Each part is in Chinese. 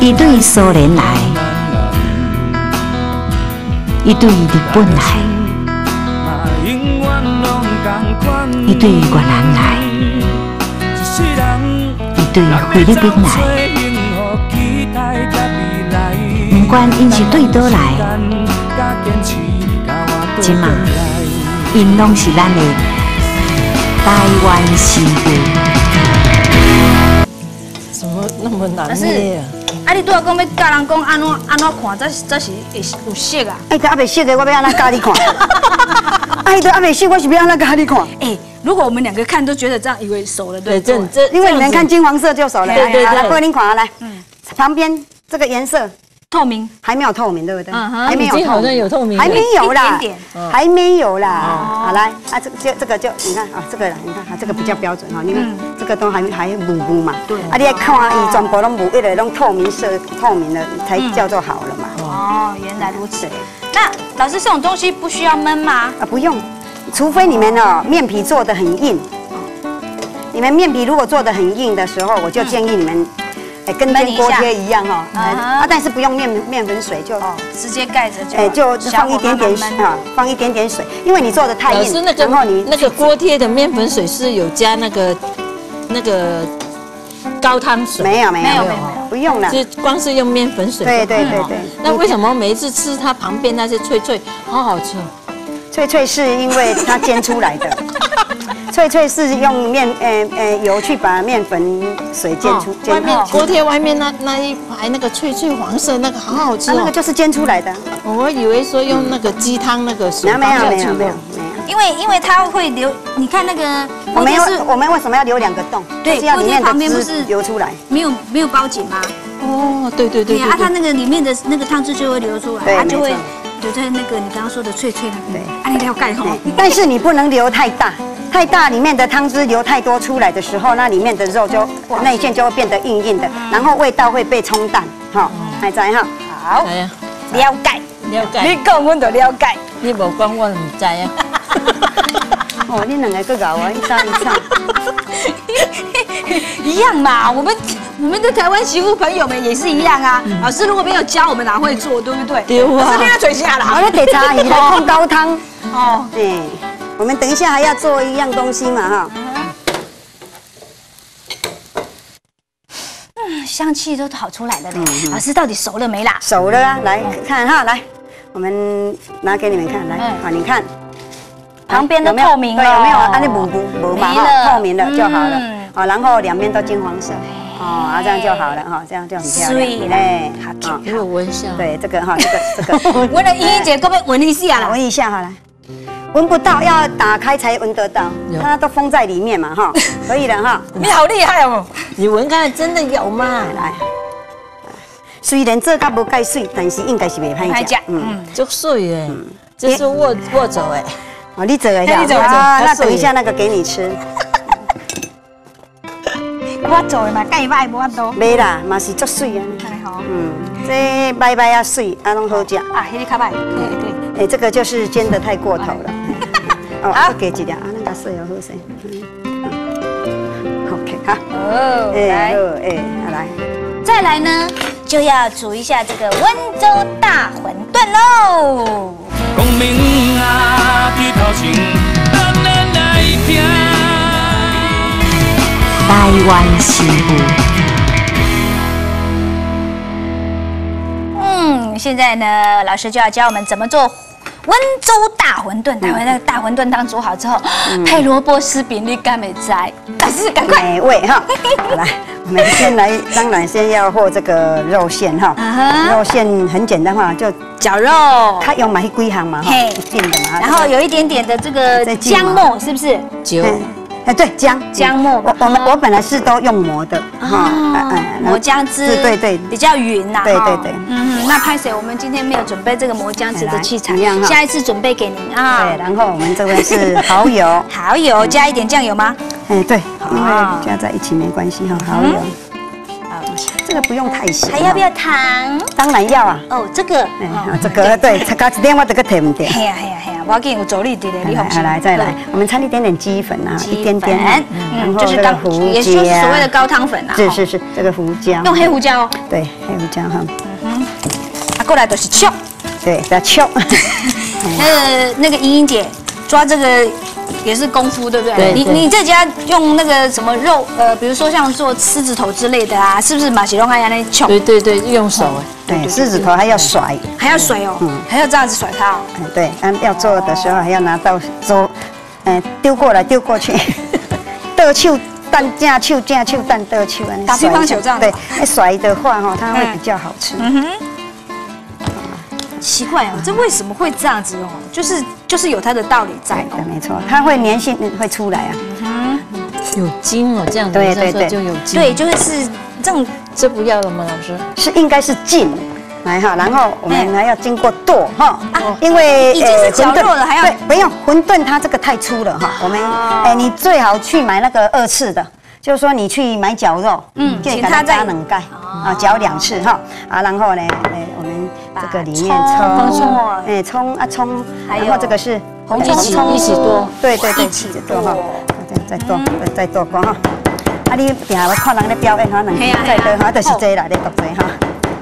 伊对苏联来，伊对日本来，伊对越南来，伊对菲律宾来。不管因是对倒来，即嘛，因拢是咱的台湾媳妇。 怎么那么难捏啊？ 啊，你拄仔讲要教人讲安怎看，这是会有色啊？ 哎，都还没熟的，我要安怎教你看？哎，都还没熟，我是要安怎教你看？ 哎，如果我们两个看都觉得这样，以为熟了，对不对？ 这， 因为你们看金黄色就熟了。 对， 来，拨你看来，旁边这个颜色。 透明还没有透明，对不对？ 还没有， 好像有透明， 还没有啦，还没有啦。 哦好来，啊，这个就你看啊，这个啦，你看啊，这个比较标准哈，你看这个都还糊嘛。对。啊，你要看伊全部拢糊，一个拢透明色、透明的才叫做好了嘛。 哦，原来如此。那老师，这种东西不需要焖吗？ 啊，不用，除非你们哦面皮做的很硬。你们面皮如果做的很硬的时候，我就建议你们。跟煎锅贴一样哈，啊，但是不用面粉水，就直接盖着就放一点点啊，放一点点水，因为你做的太硬，然后你那个锅贴的面粉水是有加那个高汤水？ 没有，不用了， 就光是用面粉水。 对。 那为什么每一次吃它旁边那些脆脆，好好吃？ 脆是因为它煎出来的。脆是用油去把面粉水煎出， 外面锅贴外面那一排那个脆黄色那个好好吃， 那个就是煎出来的。 我以为说用那个鸡汤那个水没有， 因为它会流，你看那个我们为什么要留2个洞？ 对， 要里面旁边不是流出来， 没有包紧吗？ 哦，对， 啊，它那个里面的那个汤汁就会流出来，它就会留在那个你刚刚说的脆那边。对，啊，你要盖吼。 但是你不能留太大。太大，里面的汤汁流太多出来的时候，那里面的肉就内馅就会变得硬的，然后味道会被冲淡，哈，还在哈。好，了解。 你讲我就了解。 你无讲我唔知啊。 哦，你两个各搞我一唱。 一样嘛，我们的台湾媳妇朋友们也是一样啊。老师如果没有教我们，哪会做，对不对？ 对啊。 是那水下啦。 我要得茶鱼来控高汤。哦，对。我们等一下还要做一样东西嘛，哈。 香气都跑出来了嘞。老师到底熟了没啦？ 熟了啊，来看哈，来，我们拿给你们看，来，好，你看， 旁边都透明了， 有没有？啊，那糊嘛，透明了就好了。好，然后两边都金黄色。哦，啊，这样就好了哈，这样就很漂亮嘞。 好， 给我闻一下。 对，这个哈，这个。 闻了依依姐，可不可以闻一下啦？ 闻一下好了。闻不到，要打开才闻得到，它都封在里面嘛，哈，可以了哈。 你好厉害哦！ 你闻看看，真的有吗？ 来，虽然这个无介水，但是应该是袂歹食。 足水诶，这是我做诶。 哦，你做一下，那等一下那个给你吃。 我做的嘛，介歹无法度。 没啦，嘛是足水啊。这白白啊水啊，拢好食。 啊，迄个较歹，对。 哎，这个就是煎得太过头了。哦，给几条啊？那个水要好些。OK， 好。哦，来。 再来呢，就要煮一下这个温州大馄饨喽。公明啊，低头前，咱来听。 台湾媳妇。 现在呢，老师就要教我们怎么做温州大馄饨。待会那个大馄饨汤煮好之后，配萝卜丝饼，你敢没摘？老师赶快美味哈！来，我们先来，当然先要和这个肉馅哈。肉馅很简单哈，就绞肉， 它有买几行嘛哈，一定的嘛。 然后有一点点的这个姜末，是不是？ 酒。 哎，对，姜末，我本来是都用磨的哈， 磨姜汁， 对， 比较匀呐。 对， 那拍谁？我们今天没有准备这个磨姜汁的器材，下一次准备给您啊。 对，然后我们这边是蚝油， 蚝油加一点酱油吗？ 哎，对，因为加在一起没关系哈，蚝油。这个不用太咸。 还要不要糖？ 当然要啊。 哦，这个， 这个对，差一点我这个提唔掉。 嘿呀， 我给有走力点的，你好。 来再来，我们掺一点点鸡粉啊，一点点，然后就是这个胡椒， 也就是所谓的高汤粉啊。 是，这个胡椒， 用黑胡椒哦。 对，黑胡椒哈。 过来都是敲。 对，要敲。 那个莹莹姐抓这个也是功夫，对不对？你在家用那个什么肉，比如说像做狮子头之类的啊，是不是马其龙还要那敲？ 对，用手对，狮子头还要甩， 还要甩哦，还要这样子甩它哦。 对，要做的时候还要拿到手，丢过来丢过去，倒手蛋正手正手蛋倒手， 打乒乓球这样。 对，甩的话哈，它会比较好吃。 奇怪哦，这为什么会这样子哦？就是有它的道理在哦。 没错，它会粘性会出来啊。 有筋哦，这样子对就有筋。 对，就是这种。 这不要了吗，老师？ 是应该是劲，来哈，然后我们还要经过剁哈，因为已经是绞肉了，还要对，不用馄饨它这个太粗了哈，我们你最好去买那个2次的。就是说你去买绞肉， 请他再冷盖啊，绞2次哈啊，然后呢，我们这个里面葱，葱，然后这个是红葱一起剁， 对，一起剁哈，再剁光哈。啊，你定下要看人咧表演哈，再剁哈，就是这啦，你剁这哈。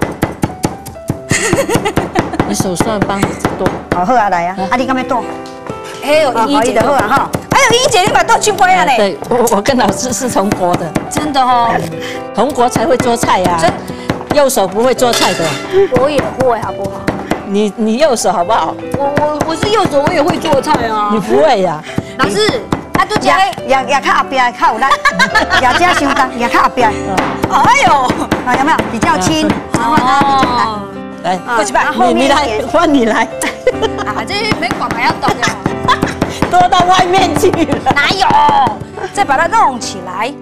你手算帮你剁， 好啊，来啊，你敢要剁？ 还有莹莹姐的好啊哈。 还有莹姐，你把剁去灰啊嘞！ 对，我跟老师是同国的， 真的哦， 同国才会做菜呀，右手不会做菜的。 我也会，好不好？ 你右手好不好？ 我是右手，我也会做菜啊。 你不会呀？ 老师，他都加也靠后边靠有力，也加相当，也靠后边。 哎呦， 啊有没有比较轻？ 哦， 来， 过去吧， 你来，换你来。 啊，这没管还要懂的。 多到外面去了， 哪有？再把它弄起来。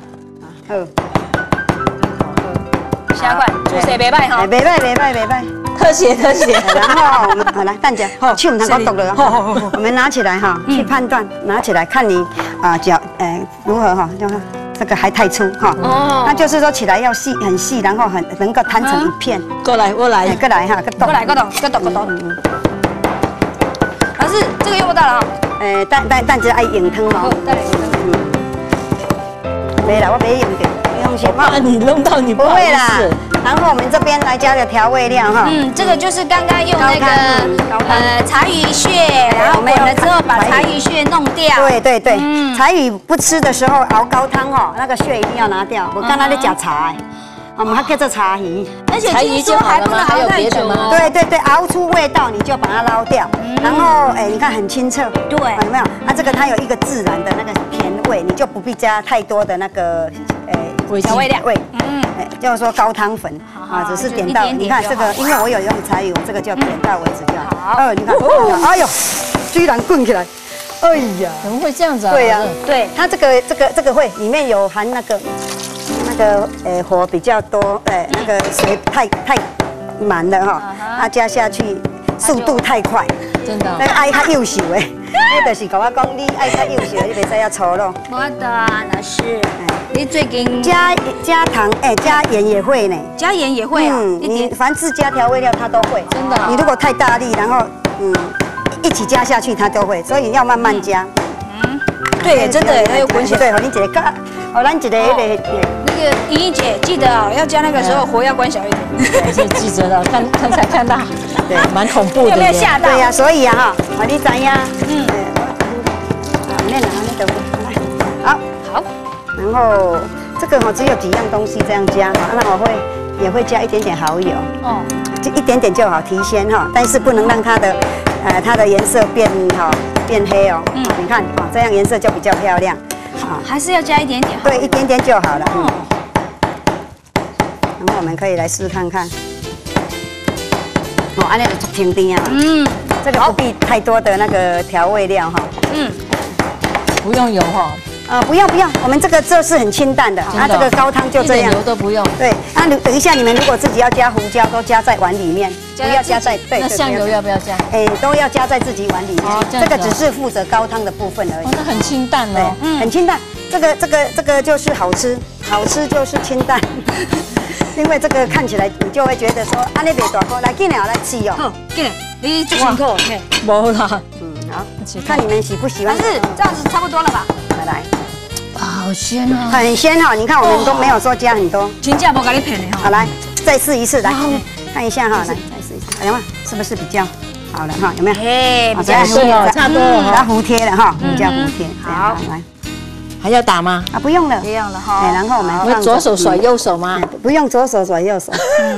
下快，主持别拜哈。 别拜。 特写。 然后我们好来，蛋姐，去我们堂口剁了哈。我们拿起来哈，去判断，拿起来看你脚如何哈，就这个还太粗哈。哦。那就是说起来要细，很细，然后能够摊成一片。 过来，我来。 过来哈， 过来，剁。老师，这个用不到了啊。 蛋子爱用汤嘛。没啦，我没用的，用什么？ 你弄到你不会啦。然后我们这边来加的调味料哈。 这个就是刚刚用那个柴鱼屑，然后滚了之后把柴鱼屑弄掉。 对。柴鱼不吃的时候熬高汤哈，那个屑一定要拿掉。我刚才在夹茶。我们还叫做茶鱼， 而且听说还不能熬太久吗？ 对，熬出味道你就把它捞掉，然后你看很清澈， 对， 有没有？这个它有一个自然的那个甜味，你就不必加太多的那个调味料， 就是说高汤粉啊，只是点到你看这个，因为我有用柴鱼，我这个就点到为止就好。你看，哎呦，居然滚起来！哎呀， 怎么会这样子啊？ 对呀，对，它这个会里面有含那个火比较多，那个水太满了哈，它加下去速度太快， 真的。 那个爱较幼秀的，那就是跟我讲你爱较幼秀，你袂使要粗咯。 我的老师，你最近加糖，加盐也会呢。 加盐也会啊？ 你凡是加调味料它都会， 真的。 你如果太大力，然后一起加下去它都会，所以要慢慢加。 对，真的，它有滚起来。 对，你一个加，咱一个那个莹莹姐记得哦，要加那个时候火要关小一点。 是记着了，刚才看到，对，蛮恐怖的。 有没有吓到？ 对呀，所以啊哈，你知呀？那好，然后这个只有几样东西这样加哈，那我也会加一点点蚝油，就一点点就好提鲜哈，但是不能让它的颜色变黑哦。你看这样颜色就比较漂亮。 还是要加一点点。 对，一点点就好了。然后我们可以来试看看。安尼就足甜甜啊。这个不必太多的那个调味料哈。 不用油哈。 不要，我们这个是很清淡的，这个高汤就这样， 一点油都不用。 对，那等一下你们如果自己要加胡椒，都加在碗里面，不要加在对。 那香油要不要加？ 都要加在自己碗里面。这个只是负责高汤的部分而已。 那很清淡哦。 很清淡。这个就是好吃就是清淡。因为这个看起来你就会觉得说，安尼袂大锅，来进来来吃哦。 进来，你最辛苦。 无啦， 好，看你们喜不喜欢。 但是这样子差不多了吧？ 来， 好鲜哦， 很鲜哈。你看我们都没有说加很多。 真正不给你骗的哈。 好，来再试一次，来看一下哈，来再试一次，哎呀，是不是比较好了哈？有没有？ 哎，比较对哦，差不多了它服帖了哈，比较服帖。 好， 来。 还要打吗？ 啊，不用了， 不用了哈。 哎，然后我们我左手甩右手吗？ 不用左手甩右手。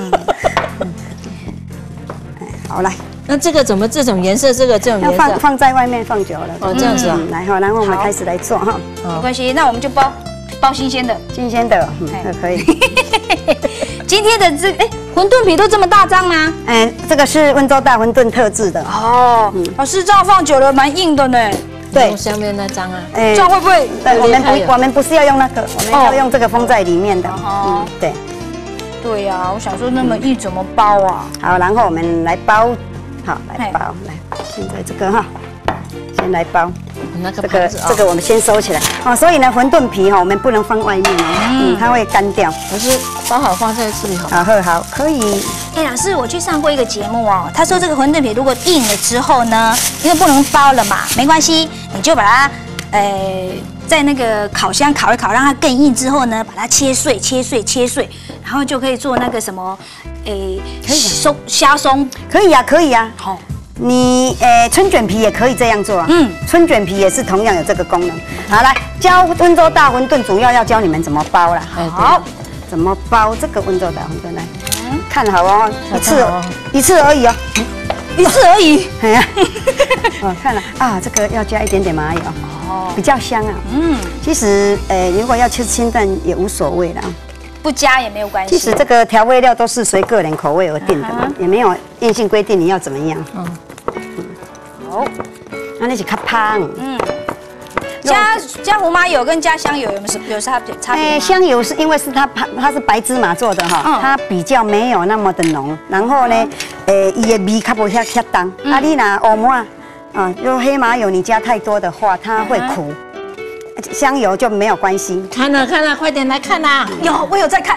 好来， 那这个怎么这种颜色？这种要颜色放在外面放久了。 哦，这样子啊。 来哈，然后我们开始来做哈。 没关系，那我们就包新鲜的。 新鲜的，可以。 今天的馄饨皮都这么大张吗？ 这个是温州大馄饨特制的。 哦，老师这样放久了蛮硬的呢。 对， 下面那张啊。 这样会不会？ 我们不是要用那个，我们要用这个封在里面的。对。 对呀，我想说那么硬怎么包啊？ 好，然后我们来包，好来包，来，现在这个哈，先来包。这个我们先收起来哦。所以呢，馄饨皮哈，我们不能放外面哦，它会干掉。 可是包好放在这里好。 好，可以。 哎，老师，我去上过一个节目哦，他说这个馄饨皮如果硬了之后呢，因为不能包了嘛，没关系，你就把它在那个烤箱烤一烤，让它更硬之后呢，把它切碎，然后就可以做那个什么，虾松， 可以啊。好，你春卷皮也可以这样做啊。春卷皮也是同样有这个功能。好，来教温州大馄饨，主要要教你们怎么包啦。好，怎么包这个温州大馄饨来？看好哦，一次而已哦。 一次而已。 哎呀，我看了啊，这个要加一点点麻油。比较香啊。其实如果要吃清淡也无所谓啦， 不加也没有关系。 其实这个调味料都是随个人口味而定的嘛，也没有硬性规定你要怎么样。好，那你是较香。 加胡麻油跟加香油有差别？ 香油是因为它是白芝麻做的哈，它比较没有那么的浓。然后呢，伊的味较不遐重。啊，你拿黑麻如果黑麻油你加太多的话，它会苦。香油就没有关系。 看了，快点来看啦！ 我有在看。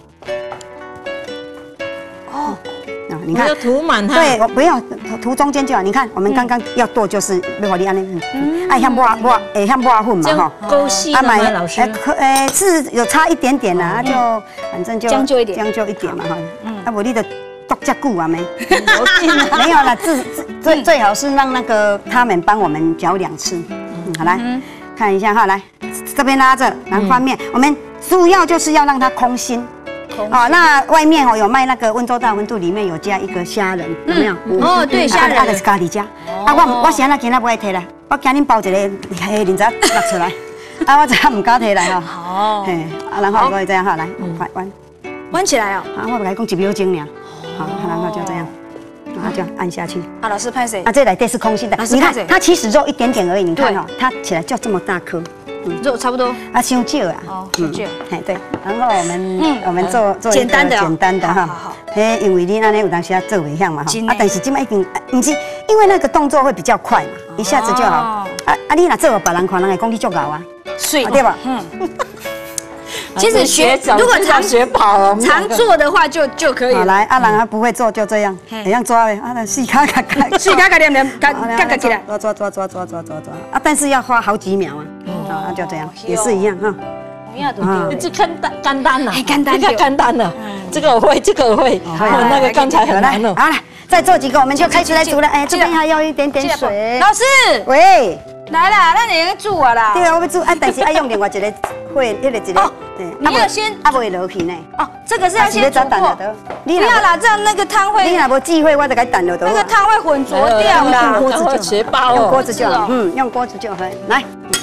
你看， 要涂满它。 对，我不要涂中间就好。你看，我们刚刚要剁就是要你安尼，像抹粉嘛哈。 勾细的吗，老师？ 是有差一点点啦，就反正就将就一点嘛哈。啊，无你的剁这久啊没？没有啦，最好是让那个他们帮我们搅2次。好来看一下哈，来这边拉着，然后翻面，我们主要就是要让它空心。那外面有卖那个温州大馄饨，里面有加一个虾仁，有没有？ 对，虾仁。 就是咖喱加。我是安那今仔不爱摕来，我今日包一个虾仁仔拿出来。我这样唔敢摕来哈。好。然后所以这样哈，来弯起来哦。 我不该讲1秒钟呢。好，然后就这样，然后就按下去。 老师拍谁？ 这来这是空心的。你看它其实肉一点点而已，你看它起来就这么大颗。 肉差不多伤少啊， 伤少， 对，然后我们做简单的哈，好，因为你那里有当时要做袂响嘛哈，但是今麦已经不是，因为那个动作会比较快嘛，一下子就好，你若做别人看，人会讲你足牛啊，对吧？ 其实如果学跑了， 常做的话就可以。 好来，人他不会做就这样，怎样抓的？细卡念，嘎起来，抓，但是要花好几秒啊，那就这样，也是一样哈。 这简单了， 简单了，这个我会，那个刚才很难了。 好了，再做几个，我们就开始来煮了。这边还要一点点水。 老师， 喂， 来啦，那你要煮啊啦？ 对啊，我要煮，但是要用另外一个会，一个。 你要先不会落去呢。 这个是要先煮过。不要啦，这样那个汤会。 你若无忌讳，我就给蛋了。 那个汤会混浊掉啦。 用锅子就学包用锅子就好。用锅子就好。来。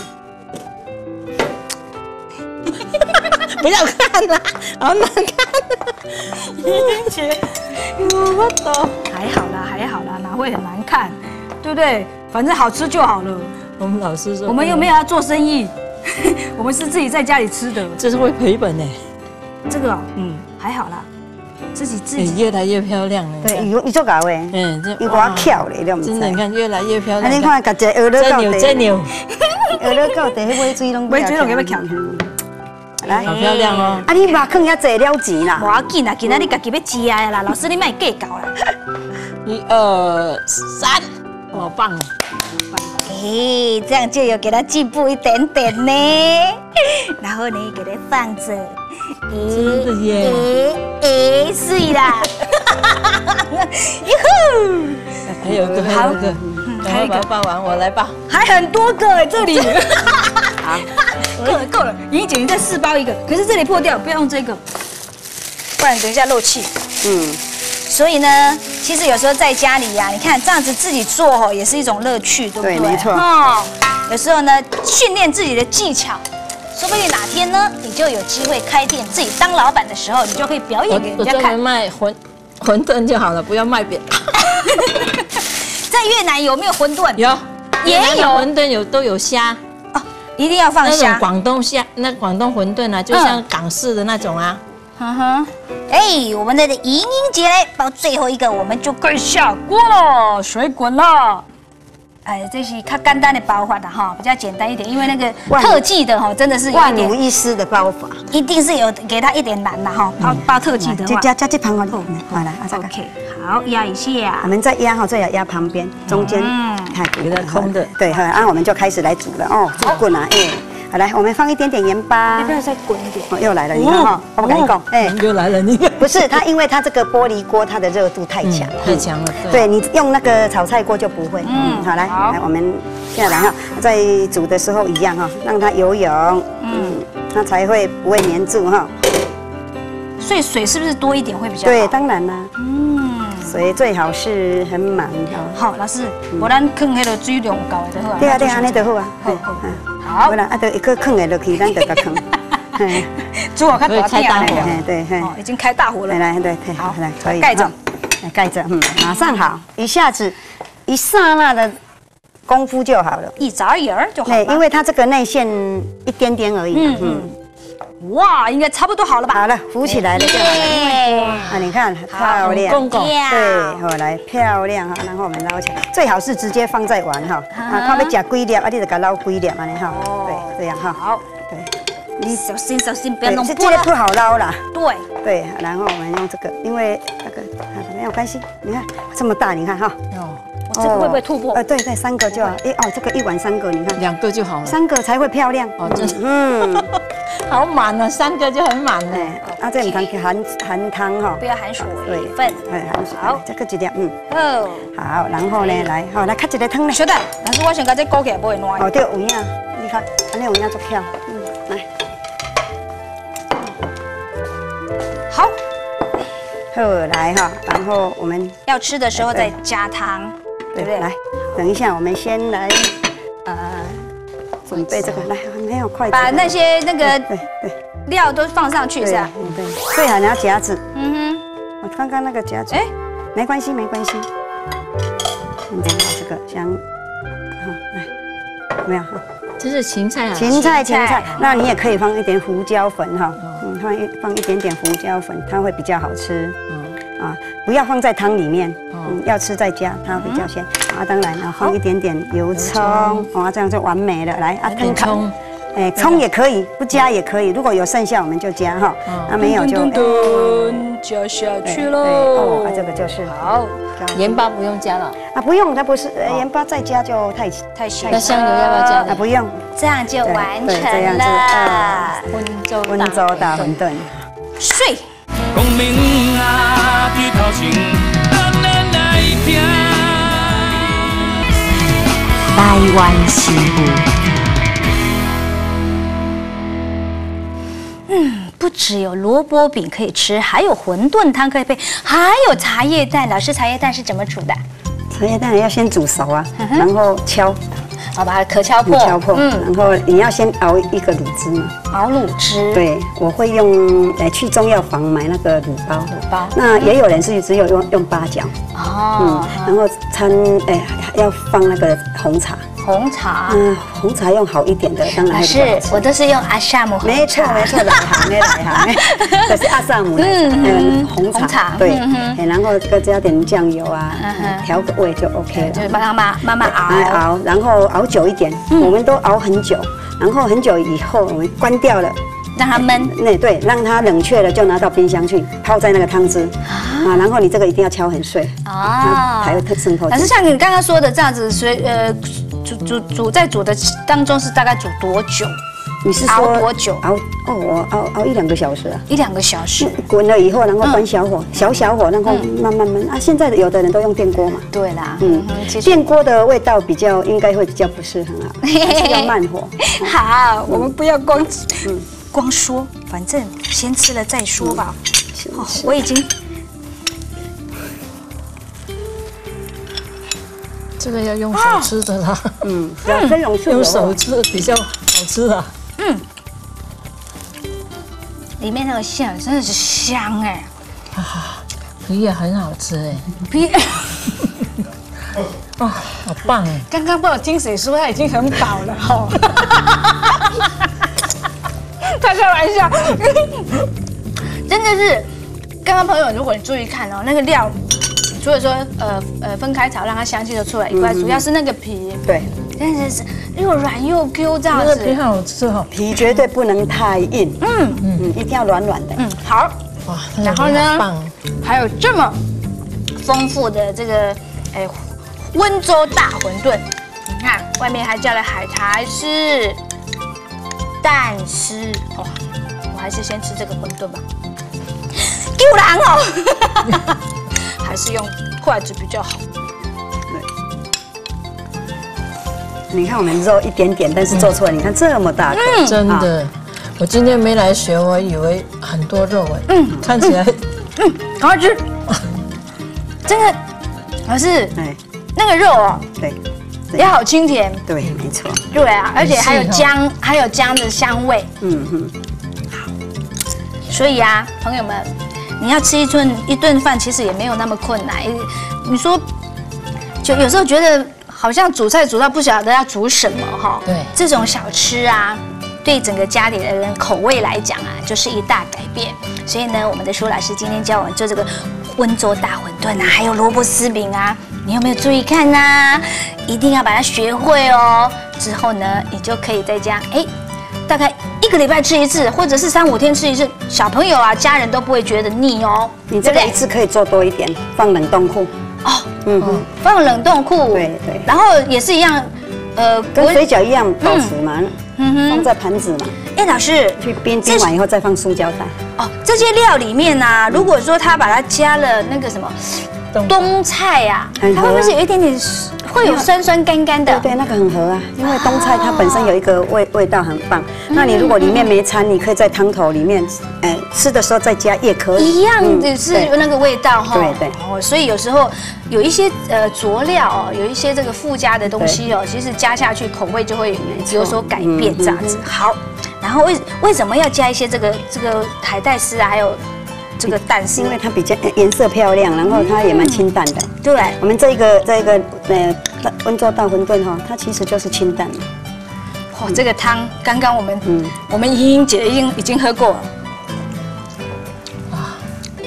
不要看啦，好难看。我懂。 还好啦，哪会很难看？对不对？反正好吃就好了。 我们老师说， 我们又没有要做生意。我们是自己在家里吃的， 这是会赔本呢。 这个还好啦，自己越来越漂亮了。 对，你做搞诶，有我巧嘞， 真的，你看越来越漂亮。 你看，甲这鹅肉糕， 真牛， 鹅肉糕底尾水拢， 尾水拢给它翘。 来，好漂亮哦。 你肉坑也侪了钱啦。 无要紧啦，今仔你家己要吃的啦，老师你莫计较啦。 1、2、3，好棒哦！ 这样就有给它进步一点点呢。然后呢，给它放着。 真的耶！ 是啦。哟吼！ 还有一个，还有一个， 还有一个抱完，我来抱。 还很多个哎，这里。好，够了，莹姐，你再试包一个。可是这里破掉，不要用这个，不然等一下漏气。所以呢，其实有时候在家里呀，你看这样子自己做吼，也是一种乐趣，对不对？ 对，没错。 有时候呢，训练自己的技巧，说不定哪天呢，你就有机会开店，自己当老板的时候，你就可以表演给人家看。 我专门卖馄饨就好了，不要卖别的。 在越南有没有馄饨？ 有， 也有馄饨都有虾哦，一定要放虾。 那种广东虾，那广东馄饨啊，就像港式的那种啊。 我们的莹莹姐来包最后一个，我们就可以下锅了，水滚了。这是较简单的包法的哈，比较简单一点，因为那个特技的哈，真的是有万无一失的包法， 一定是有给他一点难的哈。包特技的话， 加这旁哦，好来 ，OK， 好压一下， 我们再压哈，最好压旁边，中间太有点空的， 对，好，然后我们就开始来煮了哦，煮滚啊，好来，我们放一点点盐巴， 要不要再滚一点？ 又来了，你看哈，我跟你讲， 又来了，你看， 不是它，因为它这个玻璃锅它的热度太强， 太强了， 对你用那个炒菜锅就不会，好来，我们现在来哈，在煮的时候一样哈，让它游泳，它才会不会粘住哈。 所以水是不是多一点会比较好？ 对，当然啦，水最好是很满哈。 好，老师，我咱放迄个水量够的就好。 对啊，安尼就好啊。 好， 不然啊，就一个放的落去，咱就甲放。 煮好较大开大火， 对， 已经开大火了。 来，对，好，来，可以盖着， 盖着，马上好，一下子一刹那的功夫就好了， 一眨眼儿就好了。 因为它这个内馅一点点而已。 哇，应该差不多好了吧？ 好了，浮起来了就好了。啊，你看漂亮，对，好来漂亮哈，然后我们捞起来，最好是直接放在碗哈。看要吃几粒，你就给它捞几粒安尼哈。对，这样哈。好，对， 你小心，不要弄破。 这个不好捞啦。 对， 然后我们用这个，因为那个没有关系，你看这么大，你看哈。 我这个会不会突破？ 对，3个就好。这个一碗3个，你看 2个就好了 ，3个才会漂亮。 真的，好满了，3个就很满了。 这唔通去含汤哈， 不要含水分。 含水。好，这个一粒，好，然后呢，来开一个汤呢。 小蛋，老师，我想把这勾起来不会烂。 对，有影，你看，安尼有影足巧。来， 好， 来哈，然后我们要吃的时候再加汤，对不对？ 来，等一下，我们先来准备这个，来，没有筷子， 把那些对料都放上去是吧？ 对，最好你要夹子。我刚刚那个夹子，没关系。你拿这个香，来，没有？ 这是芹菜啊。 芹菜，那你也可以放一点胡椒粉哈，放一点点胡椒粉，它会比较好吃。不要放在汤里面，要吃再加，它比较鲜。当然放一点点油葱，这样就完美了。来汤烤。葱也可以，不加也可以。如果有剩下，我们就加哈。没有就加下去喽。 这个就是好。 盐巴不用加了不用，它不是盐巴再加就太咸。 那香油要不要加？ 不用， 这样就完成了。 温州大馄饨。 水。 光明啊，低头前，咱来听。 台湾媳妇。 不只有萝卜饼可以吃，还有馄饨汤可以配，还有茶叶蛋。老师，茶叶蛋是怎么煮的？ 茶叶蛋要先煮熟啊，然后敲， 把它壳敲破， 然后你要先熬一个卤汁嘛。 熬卤汁。对， 我会用去中药房买那个卤包。那也有人是只有用八角。然后要放那个红茶。红茶用好一点的，当然是我都是用阿萨姆红茶。 没错，来行，这是阿萨姆红茶。对，然后再加点酱油啊，调个味就 OK 了。 就是帮它慢慢熬，然后熬久一点，我们都熬很久，然后很久以后我们关掉了。 让它焖， 对，让它冷却了，就拿到冰箱去泡在那个汤汁然后你这个一定要敲很碎才会渗透。 可是像你刚刚说的这样子， 煮在煮的当中是大概煮多久？ 你是说熬多久？ 我熬1-2个小时啊。 1-2个小时。 滚了以后，然后关小火，小火，然后慢慢啊。现在有的人都用电锅嘛。 对啦， 电锅的味道应该会比较不是很好，还是要慢火。 好，我们不要光说，反正先吃了再说吧。我已经。 这个要用手吃的啦， 用手吃比较好吃啊。 里面那个馅真的是香哎， 皮也很好吃哎， 皮， 好棒哎！ 刚刚不知道听谁说他已经很饱了哈，他开玩笑，真的是，刚刚朋友如果你注意看哦，那个料。除了说分开炒，让它香气就出来以外，主要是那个皮， 对， 真的是又软又 Q 这样子。 那个皮很好吃哈， 皮绝对不能太硬，一定要软软的。 好， 哇， 然后呢，还有这么丰富的这个温州大馄饨，你看外面还加了海苔丝、蛋丝，哇，我还是先吃这个馄饨吧，丢人哦。还是用筷子比较好。 对，你看我们肉一点点，但是做出来，你看这么大颗， 真的。我今天没来学，我以为很多肉哎，看起来， 赶快吃。真的，老师，那个肉哦， 对， 也好清甜。 对，没错。 对啊，而且还有姜的香味。好。所以啊，朋友们。你要吃一顿饭，其实也没有那么困难。你说，就有时候觉得好像煮菜煮到不晓得要煮什么哈。 对， 这种小吃啊，对整个家里的人口味来讲啊，就是一大改变。所以呢，我们的舒老师今天教我们做这个温州大馄饨啊，还有萝卜丝饼啊，你有没有注意看呢？一定要把它学会哦。之后呢，你就可以在家大概1个礼拜吃一次，或者是3-5天吃一次，小朋友啊、家人都不会觉得腻哦。 你这个一次可以做多一点，放冷冻库。 放冷冻库。 对。 然后也是一样， 跟水饺一样保持嘛，放在盘子嘛。 老师， 去冰完以后再放塑胶袋。 哦，这些料里面呢，如果说他把它加了那个什么冬菜啊，它会不会是有一点点会有酸酸干干的？ 对，那个很合啊，因为冬菜它本身有一个味道很棒。那你如果里面没掺，你可以在汤头里面，吃的时候再加也可以。 一样的是那个味道哈。 对。 所以有时候有一些佐料哦，有一些这个附加的东西哦，其实加下去口味就会有所改变这样子。好，然后为什么要加一些这个海带丝啊，还有？这个蛋丝， 因为它比较颜色漂亮，然后它也蛮清淡的。 对， 我们这一个温州大馄饨哈，它其实就是清淡的。 哇，这个汤刚刚我们莹莹姐已经喝过了。 啊，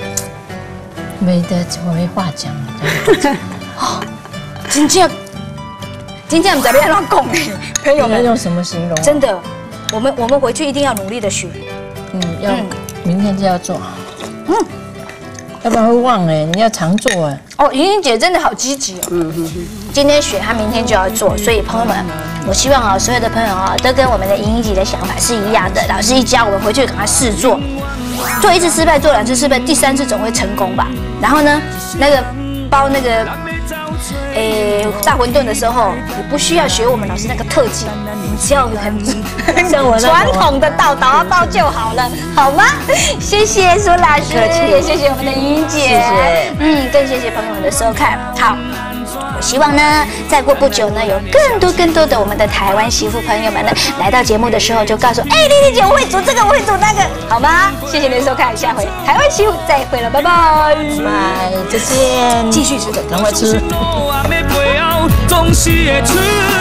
我没话讲了。 真正不知道要怎么讲哎，朋友们用什么形容？ 真的，我们回去一定要努力的学。 要明天就要做。要不然会忘哎，你要常做哎。 哦，莹莹姐真的好积极哦。今天学，她明天就要做，所以朋友们，我希望啊，所有的朋友啊，都跟我们的莹莹姐的想法是一样的。老师一教，我们回去赶快试做，做1次失败，做2次失败，第3次总会成功吧。然后呢，那个包那个大馄饨的时候，你不需要学我们老师那个特技，你只要很传统的倒包就好了，好吗？谢谢苏老师，也谢谢我们的莹莹姐，更谢谢朋友们的收看。好，我希望呢，再过不久呢，有更多的我们的台湾媳妇朋友们呢，来到节目的时候就告诉，丽丽姐我会煮这个，我会煮那个，好吗？谢谢您的收看，下回台湾媳妇再会了，拜拜， 再见， 继续吃的， 赶快吃。 总是会出